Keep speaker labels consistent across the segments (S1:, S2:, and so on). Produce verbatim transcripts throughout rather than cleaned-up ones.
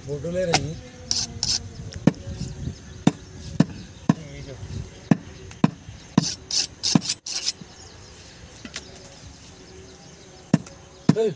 S1: Photo ले रही है।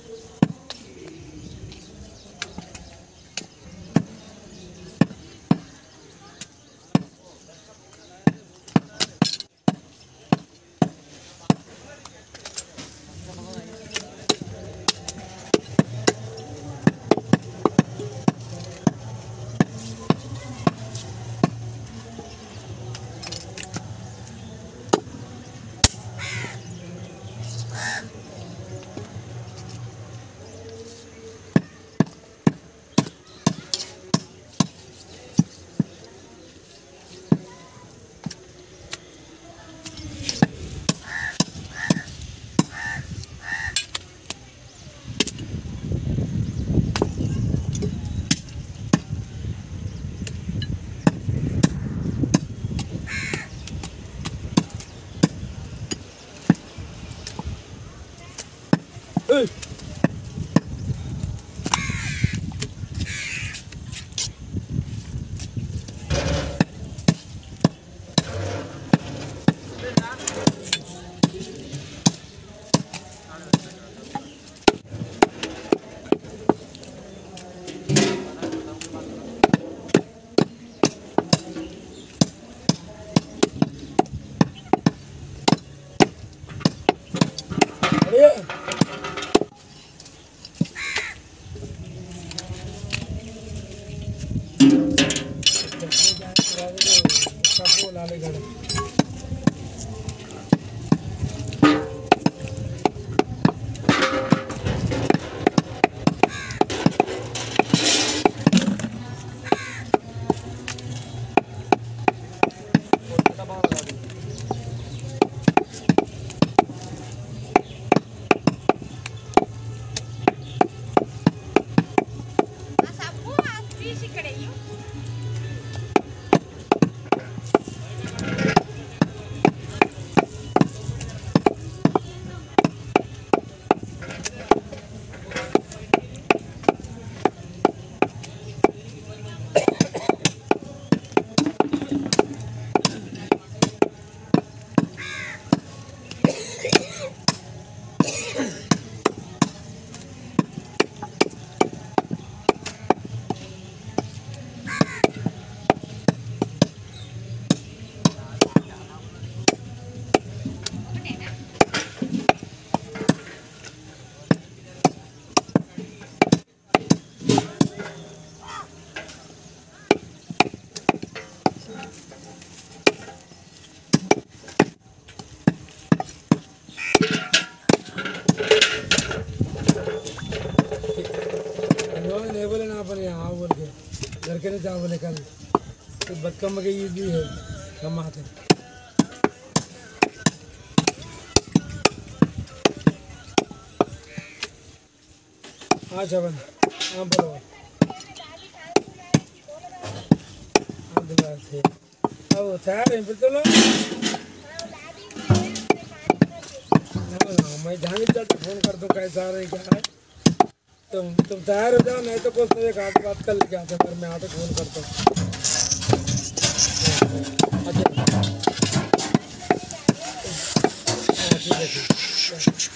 S1: बोले ना अपन यहाँ बोल के घर के नहीं जा बोले कल तो बदकम के ये भी है कम आते हाँ चवन हाँ बोलो हाँ दिला थे अब तैयार है फिर तो लो मैं जहाँ भी जाते फोन कर दूँ कैसा आ रही क्या है तुम तुम तैयार हो जाओ नहीं तो कुछ मुझे बात बात कर लेके आते पर मैं आते फोन करता हूँ ठीक है ठीक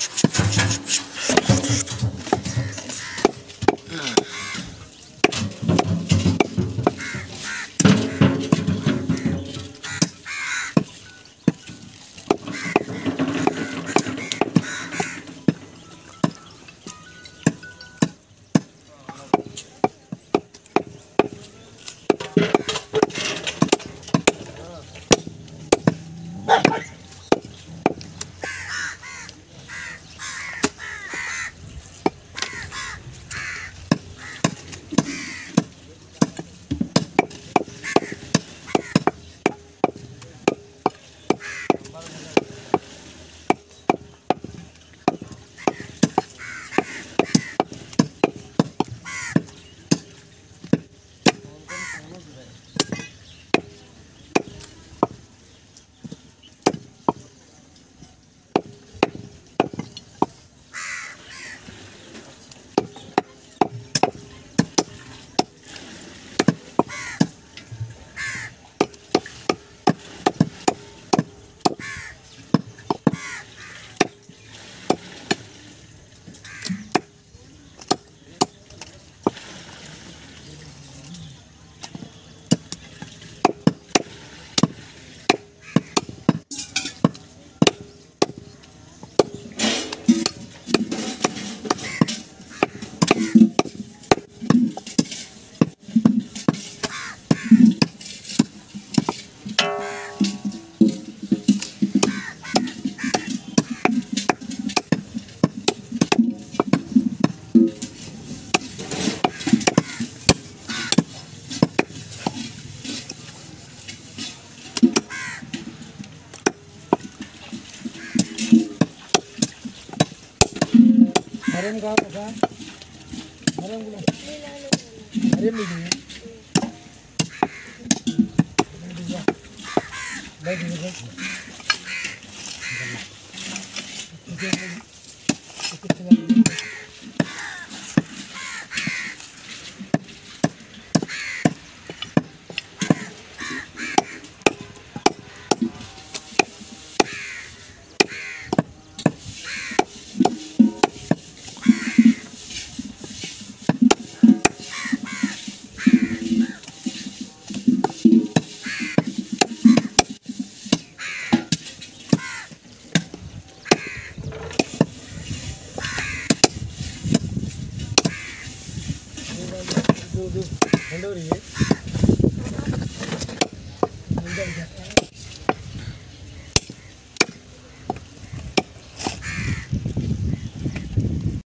S1: हरम का पता हरम गुला हरम भी नहीं बैठ बैठ दो दो ठंड हो रही है।